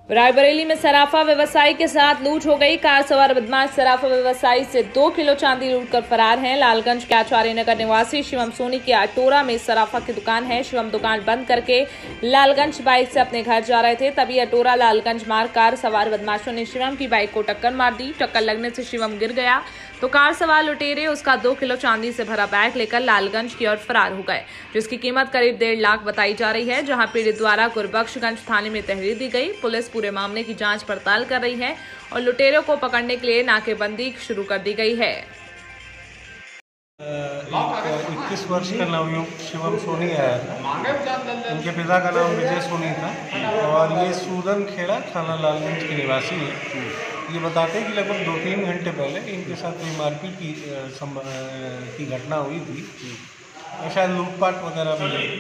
रायबरेली में सराफा व्यवसायी के साथ लूट हो गई। कार सवार बदमाश सराफा व्यवसायी से 2 किलो चांदी लूटकर फरार हैं। लालगंज के आचार्य नगर निवासी शिवम सोनी की अटोरा में सराफा की दुकान है। शिवम दुकान बंद करके लालगंज बाइक से अपने घर जा रहे थे, तभी अटोरा लालगंज मार्ग कार सवार बदमाशों ने शिवम की बाइक को टक्कर मार दी। टक्कर लगने से शिवम गिर गया तो कार सवार लुटेरे उसका 2 किलो चांदी से भरा बैग लेकर लालगंज की ओर फरार हो गए, जिसकी कीमत करीब 1.5 लाख बताई जा रही है। जहां पीड़ित द्वारा गुरबख्शगंज थाने में तहरीर दी गई। पुलिस पूरे मामले की जांच पड़ताल कर रही है और लुटेरों को पकड़ने के लिए नाकेबंदी शुरू कर दी गई है। 21 वर्ष का नवयुवक शिवम सोनी आया था। उनके पिता का नाम विजय सोनी था और ये सूदन खेड़ा थाना लालगंज के निवासी है। ये बताते हैं कि लगभग 2-3 घंटे पहले इनके साथ कोई मारपीट की घटना हुई थी। शायद लूटपाट वगैरह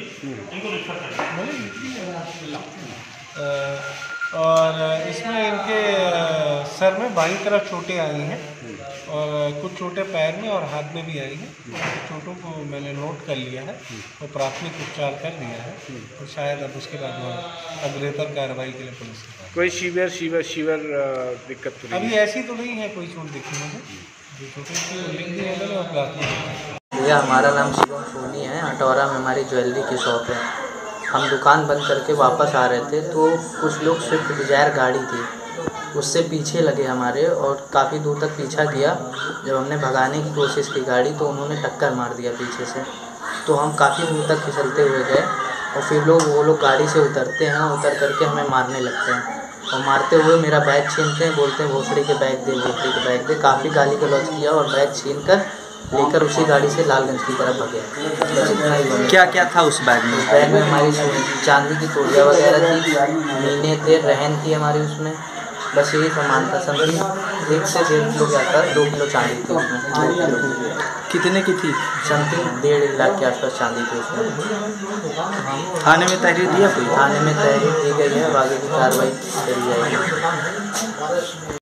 और इसमें इनके सर में बाईं तरफ चोटें आई हैं और कुछ चोटें पैर में और हाथ में भी आई हैं। चोटों को मैंने नोट कर लिया है और प्राथमिक उपचार कर दिया है और शायद अब उसके बाद अग्रेतर कार्रवाई के लिए पुलिस कोई शिविर दिक्कत तो अभी ऐसी तो नहीं है, कोई चोट दिखी मुझे जो चोटें लिख दी है और प्राथमिक। भैया हमारा नाम शिवम सोनी है। अटोरा में हमारी ज्वेलरी की शॉप है। हम दुकान बंद करके वापस आ रहे थे तो कुछ लोग स्विफ्ट डिजायर गाड़ी थी, उससे पीछे लगे हमारे और काफ़ी दूर तक पीछा किया। जब हमने भगाने की कोशिश की गाड़ी तो उन्होंने टक्कर मार दिया पीछे से, तो हम काफ़ी दूर तक फिसलते हुए गए और फिर वो लोग गाड़ी से उतरते हैं, उतर करके हमें मारने लगते हैं और मारते हुए मेरा बैग छीनते हैं, बोलते हैं भोसड़ी के बैग दे, भोसड़ी के बैग दे। काफ़ी गाली गलौज किया और बैग छीन कर लेकर उसी गाड़ी से लालगंज की तरफ भगे। क्या क्या था उस बैग में? उस बैग में हमारी चांदी की तोड़ियाँ वगैरह थी, मीने थे, रहन थी हमारी उसमें, बस यही सामान था। समथिंग 1 से 1.5 किलो क्या था, 2 किलो चांदी थी उसमें। कितने की थी? समथिंग 1.5 लाख के आसपास चांदी थी उसमें। थाने में तहरीर दिया? थाने में तहरीर दी गई है, आगे की कार्रवाई करी जाएगी।